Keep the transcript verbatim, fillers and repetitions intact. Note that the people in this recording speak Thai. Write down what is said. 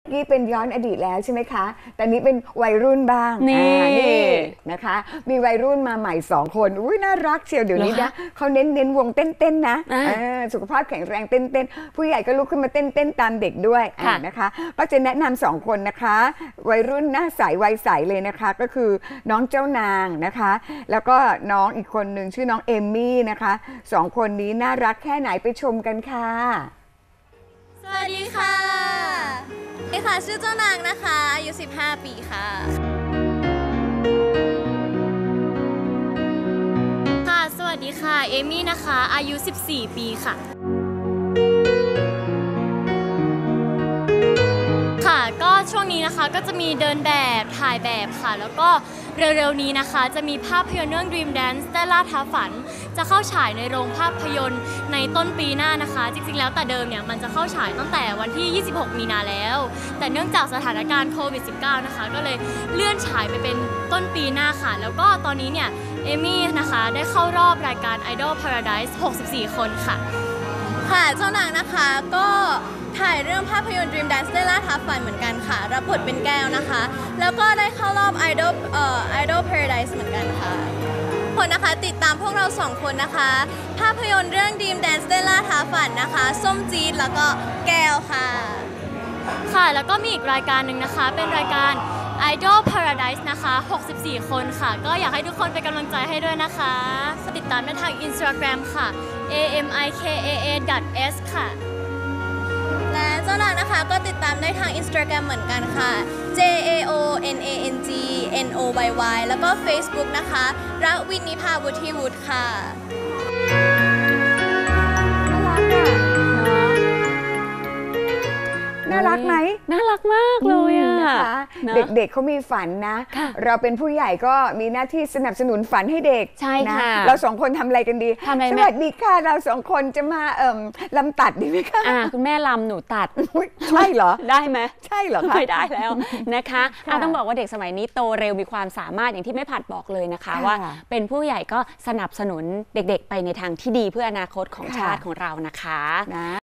นี่เป็นย้อนอดีตแล้วใช่ไหมคะแต่นี้เป็นวัยรุ่นบ้างนี่นะคะมีวัยรุ่นมาใหม่สองคนอุ้ยน่ารักเชียวเดี๋ยวนี้นะเขาเน้นเน้นวงเต้นๆนะสุขภาพแข็งแรงเต้นๆผู้ใหญ่ก็ลุกขึ้นมาเต้นๆตามเด็กด้วยนะคะก็จะแนะนำสองคนนะคะวัยรุ่นหน้าใสวัยใสเลยนะคะก็คือน้องเจ้านางนะคะแล้วก็น้องอีกคนหนึ่งชื่อน้องเอมมี่นะคะสองคนนี้น่ารักแค่ไหนไปชมกันค่ะสวัสดีค่ะสวัสดีค่ะชื่อเจ้านางนะคะอายุสิบห้าปีค่ะค่ะสวัสดีค่ะเอมี่นะคะอายุสิบสี่ปีค่ะค่ะก็ช่วงนี้นะคะก็จะมีเดินแบบถ่ายแบบค่ะแล้วก็เร็วๆนี้นะคะจะมีภาพยนตร์เรื่อง Dream Dance ได้ล่าท้าฝันจะเข้าฉายในโรงภาพยนตร์ในต้นปีหน้านะคะจริงๆแล้วแต่เดิมเนี่ยมันจะเข้าฉายตั้งแต่วันที่ยี่สิบหกมีนาแล้วแต่เนื่องจากสถานการณ์โควิด สิบเก้า นะคะก็เลยเลื่อนฉายไปเป็นต้นปีหน้าค่ะแล้วก็ตอนนี้เนี่ยเอมี่นะคะได้เข้ารอบรายการ Idol Paradise หกสิบสี่คนค่ะค่ะเจ้านางนะคะก็ถ่ายเรื่องภาพยนตร์ Dream Dance ได้ล่าท้าฝันเหมือนกันค่ะรับบทเป็นแก้วนะคะแล้วก็ได้เข้ารอบ Idol เอ่อ Idol Paradise เหมือนกันค่ะคนนะคะติดตามพวกเราสองคนนะคะภาพยนตร์เรื่อง Dream Dance ได้ล่าท้าฝันนะคะส้มจี๊ดแล้วก็แก้วค่ะค่ะแล้วก็มีอีกรายการหนึ่งนะคะเป็นรายการ Idol Paradise นะคะหกสิบสี่คนค่ะก็อยากให้ทุกคนเป็นกำลังใจให้ด้วยนะคะติดตามได้ทาง Instagram ค่ะ เอ เอ็ม ไอ เค เอ เอ ดอท เอส ค่ะและเจ้านางนะคะก็ติดตามได้ทาง Instagram เหมือนกันค่ะ เจ เอ โอ เอ็น เอ เอ็น จี เอ็น โอ วาย วาย แล้วก็ Facebook นะคะรักวินนิพาวุฒิวุฒิค่ะน่ารักไหมน่ารักมากเลยอ่ะนะคะเด็กๆเขามีฝันนะเราเป็นผู้ใหญ่ก็มีหน้าที่สนับสนุนฝันให้เด็กใช่ค่ะเราสองคนทำอะไรกันดีสวัสดีค่ะเราสองคนจะมาเอ่มลำตัดดีไหมคะคุณแม่ลำหนูตัดใช่เหรอได้ไหมใช่เหรอคะไม่ได้แล้วนะคะต้องบอกว่าเด็กสมัยนี้โตเร็วมีความสามารถอย่างที่แม่ผัดบอกเลยนะคะว่าเป็นผู้ใหญ่ก็สนับสนุนเด็กๆไปในทางที่ดีเพื่ออนาคตของชาติของเรานะคะ